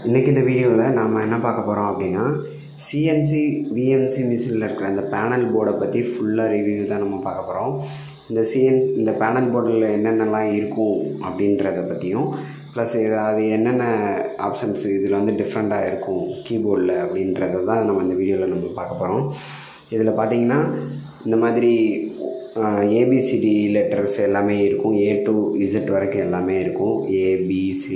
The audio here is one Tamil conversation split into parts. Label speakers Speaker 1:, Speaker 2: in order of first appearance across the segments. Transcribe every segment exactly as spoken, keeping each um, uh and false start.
Speaker 1: இன்றைக்கி இந்த வீடியோவில் நாம் என்ன பார்க்க போகிறோம் அப்படின்னா சிஎன்சி விஎம்சி மிஷினில் இருக்கிற அந்த பேனல் போர்டை பற்றி ஃபுல்லாக ரிவ்யூ தான் நம்ம பார்க்க போகிறோம். இந்த சிஎன்சி இந்த பேனல் போர்டில் என்னென்னலாம் இருக்கும் அப்படின்றத பற்றியும் ப்ளஸ் ஏதாவது என்னென்ன ஆப்ஷன்ஸ் இதில் வந்து டிஃப்ரெண்ட்டாக இருக்கும் கீபோர்டில் அப்படின்றத தான் நம்ம இந்த வீடியோவில் நம்ம பார்க்க போகிறோம். இதில் பார்த்திங்கன்னா இந்த மாதிரி ஏபிசிடி லெட்டர்ஸ் எல்லாமே இருக்கும். ஏ டு இசட் வரைக்கும் எல்லாமே இருக்கும். ஏபிசி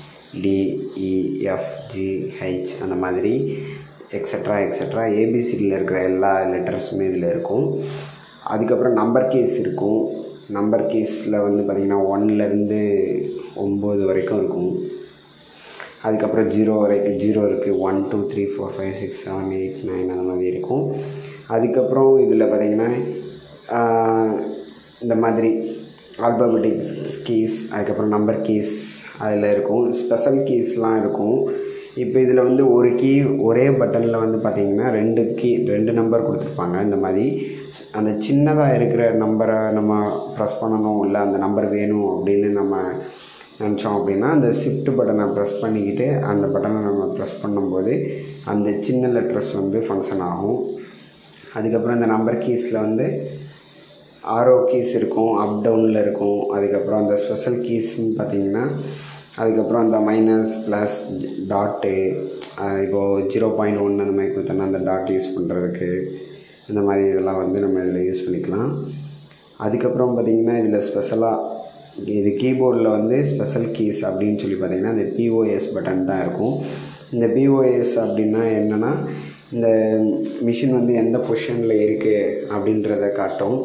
Speaker 1: டிஇஎஃப்ஜிஹெச் அந்த மாதிரி எக்ஸட்ரா எக்ஸட்ரா ஏபிசிடியில் இருக்கிற எல்லா லெட்டர்ஸுமே இதில் இருக்கும். அதுக்கப்புறம் நம்பர் கீஸ் இருக்கும். நம்பர் கீஸில் வந்து பார்த்திங்கன்னா ஒன்லேருந்து ஒம்பது வரைக்கும் இருக்கும். அதுக்கப்புறம் ஜீரோ வரைக்கும் ஜீரோ இருக்குது. One two three four five six seven eight nine அந்த மாதிரி இருக்கும். அதுக்கப்புறம் இதில் பார்த்திங்கன்னா இந்த மாதிரி ஆல்பபெட்டிக் கீஸ், அதுக்கப்புறம் நம்பர் கீஸ் அதில் இருக்கும். ஸ்பெஷல் கீஸ்லாம் இருக்கும். இப்போ இதில் வந்து ஒரு கீ ஒரே பட்டனில் வந்து பார்த்திங்கன்னா ரெண்டு கீ ரெண்டு நம்பர் கொடுத்துருப்பாங்க. இந்த மாதிரி அந்த சின்னதாக இருக்கிற நம்பரை நம்ம ப்ரெஸ் பண்ணணும், இல்லை அந்த நம்பர் வேணும் அப்படின்னு நம்ம நினச்சோம் அப்படின்னா அந்த ஷிஃப்ட் பட்டனை ப்ரெஸ் பண்ணிக்கிட்டு அந்த பட்டனை நம்ம ப்ரெஸ் பண்ணும்போது அந்த சின்ன லெட்டர்ஸ் வந்து ஃபங்க்ஷன் ஆகும். அதுக்கப்புறம் இந்த நம்பர் கீஸில் வந்து ஆரோ கீஸ் இருக்கும், அப் டவுனில் இருக்கும். அதுக்கப்புறம் அந்த ஸ்பெஷல் கீஸ்ன்னு பார்த்திங்கன்னா அதுக்கப்புறம் அந்த மைனஸ் ப்ளஸ் டாட்டு, இப்போது ஜீரோ பாயிண்ட் ஒன் அந்த மாதிரி கொடுத்தோன்னா அந்த டாட் யூஸ் பண்ணுறதுக்கு இந்த மாதிரி இதெல்லாம் வந்து நம்ம இதில் யூஸ் பண்ணிக்கலாம். அதுக்கப்புறம் பார்த்திங்கன்னா இதில் ஸ்பெஷலாக இது கீபோர்டில் வந்து ஸ்பெஷல் கீஸ் அப்படின்னு சொல்லி பார்த்திங்கன்னா இந்த பிஓஎஸ் பட்டன் தான் இருக்கும். இந்த பிஓஎஸ் அப்படின்னா என்னென்னா இந்த மிஷின் வந்து எந்த பொசிஷனில் இருக்குது அப்படின்றத காட்டும்.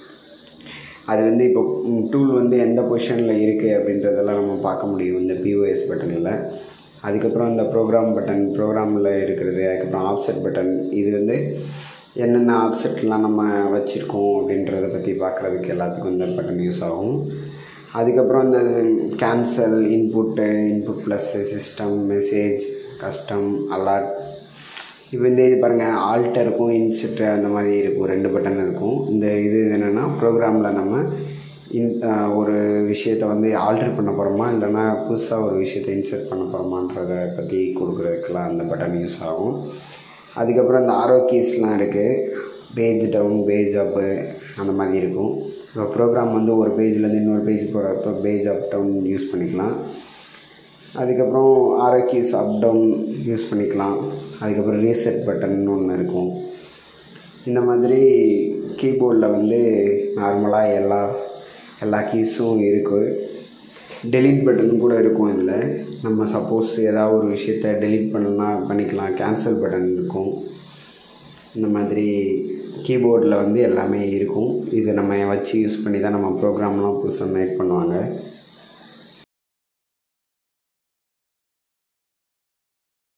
Speaker 1: அது வந்து இப்போ டூல் வந்து எந்த பொசிஷனில் இருக்குது அப்படின்றதெல்லாம் நம்ம பார்க்க முடியும் இந்த பிஓஎஸ் பட்டனில். அதுக்கப்புறம் இந்த ப்ரோக்ராம் பட்டன் ப்ரோக்ராமில் இருக்கிறது. அதுக்கப்புறம் ஆஃப்செட் பட்டன், இது வந்து என்னென்ன ஆஃப்செட்லாம் நம்ம வச்சுருக்கோம் அப்படின்றத பற்றி பார்க்குறதுக்கு எல்லாத்துக்கும் இந்த பட்டன் யூஸ் ஆகும். அதுக்கப்புறம் இந்த cancel, input, input plus, system, message, custom, alert. இப்போ இந்த இது பாருங்கள், ஆல்ட் இருக்கும், இன்செட்டு அந்த மாதிரி இருக்கும். ரெண்டு பட்டன் இருக்கும். இந்த இது என்னென்னா ப்ரோக்ராமில் நம்ம இன் ஒரு விஷயத்தை வந்து ஆல்ட்ரு பண்ண போகிறோமா இல்லைனா புதுசாக ஒரு விஷயத்தை இன்செர்ட் பண்ண போகிறோமான்றதை பற்றி கொடுக்குறதுக்கெலாம் அந்த பட்டன் யூஸ் ஆகும். அதுக்கப்புறம் இந்த ஆரோ கீஸ்லாம் இருக்குது. பேஜ் டவுன், பேஜ் அப்பு அந்த மாதிரி இருக்கும். இப்போ ப்ரோக்ராம் வந்து ஒரு பேஜ்லேருந்து இன்னொரு பேஜ் போகிறப்போ பேஜ் அப் டவுன் யூஸ் பண்ணிக்கலாம். அதுக்கப்புறம் arrow keys up down use பண்ணிக்கலாம். அதுக்கப்புறம் ரீசெட் பட்டன் ஒன்று இருக்கும். இந்த மாதிரி கீபோர்டில் வந்து நார்மலாக எல்லா எல்லா கீஸும் இருக்குது. டெலீட் பட்டன் கூட இருக்கும். இதில் நம்ம சப்போஸ் ஏதாவது ஒரு விஷயத்தை டெலீட் பண்ணலாம் பண்ணிக்கலாம். கேன்சல் பட்டன் இருக்கும். இந்த மாதிரி கீபோர்டில் வந்து எல்லாமே இருக்கும். இதை நம்ம வச்சு யூஸ் பண்ணி தான் நம்ம ப்ரோக்ராம்லாம் புதுசாக மேக் பண்ணுவாங்க.